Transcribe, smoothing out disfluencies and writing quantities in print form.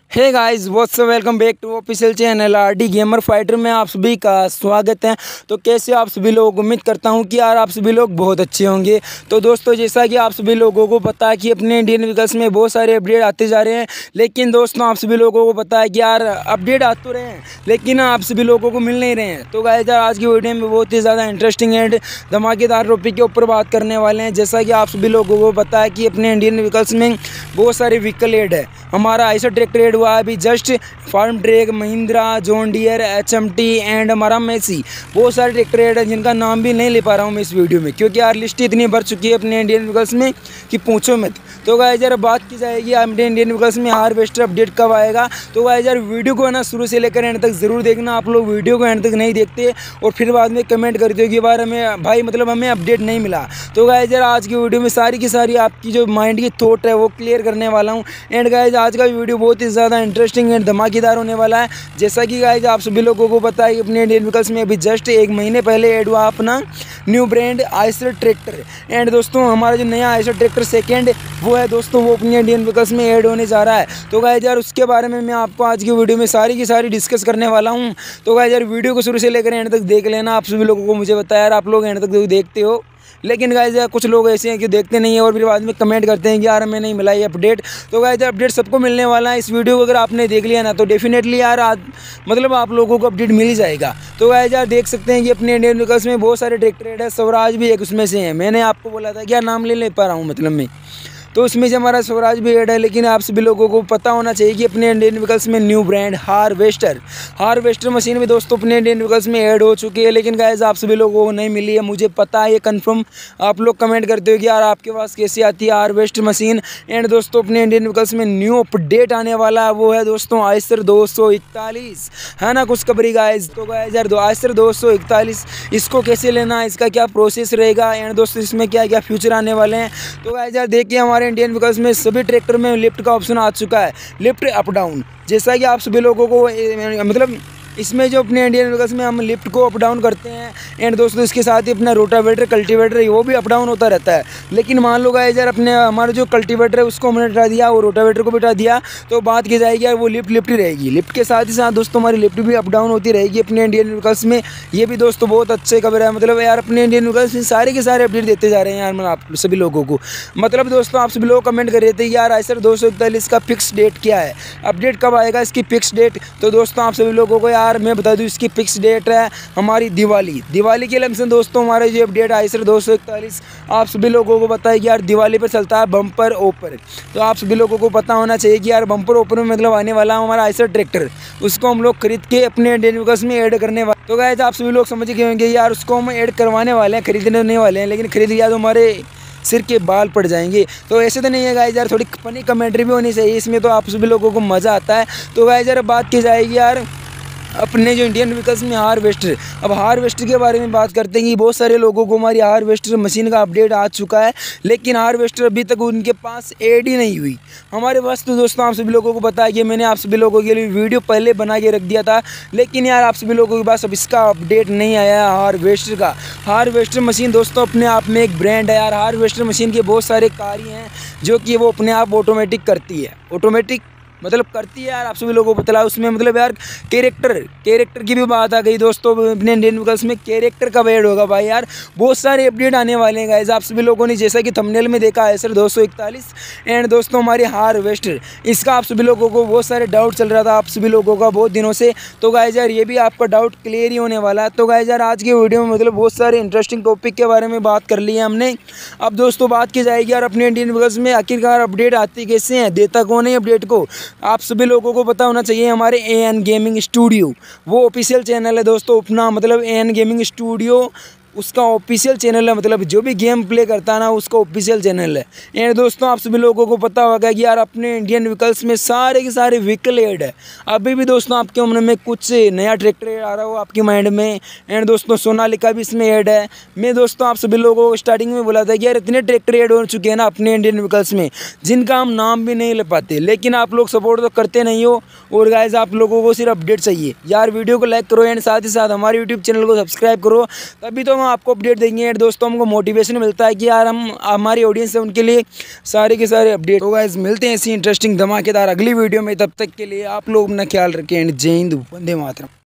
Hey guys what's welcome back to official channel RD gamer fighter में आप सभी का स्वागत है। तो कैसे आप सभी लोग, उम्मीद करता हूं कि यार आप सभी लोग बहुत अच्छे होंगे। तो दोस्तों, जैसा कि आप सभी लोगों को पता है कि अपने इंडियन व्हीकल्स में बहुत सारे अपडेट आते जा रहे हैं, लेकिन दोस्तों आप सभी लोगों को पता है कि यार अपडेट आ तो रहे हैं लेकिन आप सभी लोगों को मिल नहीं रहे हैं। तो गाइस यार आज की वीडियो में बहुत ही ज़्यादा इंटरेस्टिंग एंड धमाकेदार टॉपिक के ऊपर बात करने वाले हैं। जैसा कि आप सभी लोगों को पता है कि अपने इंडियन व्हीकल्स में बहुत सारे व्हीकल एड है। हमारा आइसर ट्रैक्टर एड हुआ है अभी just, farm track, Mahindra, John Deere, HMT and हमारा मेसी। बहुत सारे ट्रैक्टर एड है जिनका नाम भी नहीं ले पा रहा हूँ मैं इस वीडियो में, क्योंकि यार लिस्ट इतनी भर चुकी है अपने इंडियन व्हीकल्स में कि पूछो मत। तो गाइस यार बात की जाएगी अपने इंडियन व्हीकल्स में हार्वेस्टर अपडेट कब आएगा। तो गाइस यार वीडियो को है ना शुरू से लेकर एंड तक ज़रूर देखना। आप लोग वीडियो को एंड तक नहीं देखते और फिर बाद में कमेंट करते हो कि बार हमें भाई हमें अपडेट नहीं मिला। तो गाइस यार आज की वीडियो में सारी की सारी आपकी जो माइंड की थॉट है वो क्लियर करने वाला हूँ। एंड गाइस आज का वीडियो बहुत ही ज़्यादा इंटरेस्टिंग एंड धमाकेदार होने वाला है। जैसा कि गाइस आप सभी लोगों को पता है कि अपने इंडियन व्हीकल्स में अभी जस्ट एक महीने पहले ऐड हुआ अपना new brand Eicher tractor. And दोस्तों हमारा जो नया आइसर ट्रैक्टर सेकेंड वो है दोस्तों, वो अपने इंडियन व्हीकल्स में ऐड होने जा रहा है। तो गाइस यार उसके बारे में मैं आपको आज की वीडियो में सारी की सारी डिस्कस करने वाला हूँ। तो गाइस यार वीडियो को शुरू से लेकर एंड तक देख लेना। आप सभी लोगों को मुझे बताया यार आप लोग एंड तक देखते हो, लेकिन गाइस यार कुछ लोग ऐसे हैं कि देखते नहीं है और फिर बाद में कमेंट करते हैं कि यार हमें नहीं मिला ये अपडेट। तो गाइस अपडेट सबको मिलने वाला है। इस वीडियो को अगर आपने देख लिया ना तो डेफिनेटली यार आज आप लोगों को अपडेट मिल ही जाएगा। तो गाइस यार देख सकते हैं कि अपने इंडियन व्हीकल्स में बहुत सारे ट्रैक्टर है। स्वराज भी एक उसमें से है। मैंने आपको बोला था कि यार नाम ले पा रहा हूँ मैं, तो उसमें से हमारा स्वराज भी ऐड है। लेकिन आप सभी लोगों को पता होना चाहिए कि अपने इंडियन व्हीकल्स में न्यू ब्रांड हार्वेस्टर मशीन भी दोस्तों अपने इंडियन व्हीकल्स में ऐड हो चुकी है। लेकिन गाइस आप सभी लोगों को नहीं मिली है, मुझे पता है ये कंफर्म। आप लोग कमेंट करते हो कि यार आपके पास कैसे आती है हार्वेस्टर मशीन। एंड दोस्तों अपने इंडियन व्हीकल्स में न्यू अपडेट आने वाला है, वो है दोस्तों आइसर 241 है ना, कुछ खबरी गाइस। तो गाइस यार आइसर 241 इसको कैसे लेना है, इसका क्या प्रोसेस रहेगा एंड दोस्तों इसमें क्या क्या फ्यूचर आने वाले हैं। तो गाइस यार देखिए हमारे इंडियन व्हीकल्स में सभी ट्रैक्टर में लिफ्ट का ऑप्शन आ चुका है, लिफ्ट अप डाउन। जैसा कि आप सभी लोगों को इसमें जो अपने इंडियन व्हीकल्स में हम लिफ्ट को अप डाउन करते हैं। एंड दोस्तों इसके साथ ही अपना रोटावेटर, कल्टीवेटर वो भी अप डाउन होता रहता है। लेकिन मान लो गाइस यार अपने हमारा जो कल्टीवेटर है उसको हमने हटा दिया और रोटावेटर को भी हटा दिया, तो बात की जाएगी यार वो लिफ्ट ही रहेगी। लिफ्ट के साथ ही साथ दोस्तों हमारी लिफ्ट भी अप डाउन होती रहेगी अपने इंडियन व्हीकल्स में। ये भी दोस्तों बहुत अच्छे खबर है। यार अपने इंडियन व्हीकल्स में सारे के सारे अपडेट देते जा रहे हैं यार आप सभी लोगों को। दोस्तों आप सभी लोग कमेंट कर रहे थे यार आइसर 241 का फिक्स डेट क्या है, अपडेट कब आएगा इसकी फिक्स डेट। तो दोस्तों आप सभी लोगों को यार मैं बता दूं इसकी फिक्स डेट है हमारी दिवाली के लमसम दोस्तों। हमारे जो अपडेट आइसर 241 आप सभी लोगों को पता है कि यार दिवाली पर चलता है बम्पर ऑफर। तो आप सभी लोगों को पता होना चाहिए कि यार बम्पर ऑफर में आने वाला हमारा आइसर ट्रैक्टर, उसको हम लोग खरीद के अपने इंडियन व्हीकल्स में ऐड करने वाले। तो गाइस आप सभी लोग समझ गए होंगे यार उसको हम ऐड करवाने वाले हैं, खरीदने नहीं वाले हैं। लेकिन खरीद लिया तो हमारे सिर के बाल पड़ जाएंगे। तो ऐसे तो नहीं है गाइस यार, थोड़ी फनी कमेंट्री भी होनी चाहिए इसमें, तो आप सभी लोगों को मज़ा आता है। तो गाइस यार बात की जाएगी यार अपने जो इंडियन व्हीकल्स में हार्वेस्टर, अब हार्वेस्टर के बारे में बात करते हैं कि बहुत सारे लोगों को हमारी हार्वेस्टर मशीन का अपडेट आ चुका है, लेकिन हार्वेस्टर अभी तक उनके पास ऐड ही नहीं हुई हमारे पास। तो दोस्तों आप सभी लोगों को पता है कि मैंने आप सभी लोगों के लिए वीडियो पहले बना के रख दिया था, लेकिन यार आप सभी लोगों के पास अब इसका अपडेट नहीं आया है हार्वेस्टर का। हार्वेस्टर मशीन दोस्तों अपने आप में एक ब्रांड है यार। हार्वेस्टर मशीन के बहुत सारे कार्य हैं जो कि वो अपने आप ऑटोमेटिक करती है, करती है यार। आप सभी लोगों को पता है उसमें यार कैरेक्टर की भी बात आ गई दोस्तों। अपने इंडियन व्हीकल्स में कैरेक्टर कब ऐड होगा भाई यार, बहुत सारे अपडेट आने वाले हैं गाइस। आप सभी लोगों ने जैसा कि थंबनेल में देखा है सर 241 एंड दोस्तों हमारे हार्वेस्टर, इसका आप सभी लोगों को बहुत सारे डाउट चल रहा था आप सभी लोगों का बहुत दिनों से। तो गाइस यार ये भी आपका डाउट क्लियर ही होने वाला है। तो गाइस यार आज की वीडियो में बहुत सारे इंटरेस्टिंग टॉपिक के बारे में बात कर ली है हमने। अब दोस्तों बात की जाएगी यार अपने इंडियन व्हीकल्स में आखिरकार अपडेट आती कैसे हैं, देता कौन है अपडेट को। आप सभी लोगों को पता होना चाहिए हमारे एएन गेमिंग स्टूडियो, वो ऑफिशियल चैनल है दोस्तों अपना, एएन गेमिंग स्टूडियो उसका ऑफिशियल चैनल है। जो भी गेम प्ले करता है ना उसका ऑफिशियल चैनल है। एंड दोस्तों आप सभी लोगों को पता होगा कि यार अपने इंडियन व्हीकल्स में सारे के सारे व्हीकल ऐड है। अभी भी दोस्तों आपके मन में कुछ नया ट्रैक्टर आ रहा हो आपकी माइंड में। एंड दोस्तों सोनालिका भी इसमें ऐड है। मैं दोस्तों आप सभी लोगों को स्टार्टिंग में बोला था कि यार इतने ट्रैक्टर ऐड हो चुके हैं ना अपने इंडियन व्हीकल्स में जिनका हम नाम भी नहीं ले पाते, लेकिन आप लोग सपोर्ट तो करते नहीं हो। और गाइस आप लोगों को सिर्फ अपडेट चाहिए यार। वीडियो को लाइक करो एंड साथ ही साथ हमारे यूट्यूब चैनल को सब्सक्राइब करो, तभी तो हम आपको अपडेट देंगे एंड दोस्तों हमको मोटिवेशन मिलता है कि यार हम हमारी ऑडियंस है उनके लिए सारे के सारे अपडेट। तो गाइस मिलते हैं ऐसी इंटरेस्टिंग धमाकेदार अगली वीडियो में, तब तक के लिए आप लोग अपना ख्याल रखें एंड जय हिंद, वंदे मातरम।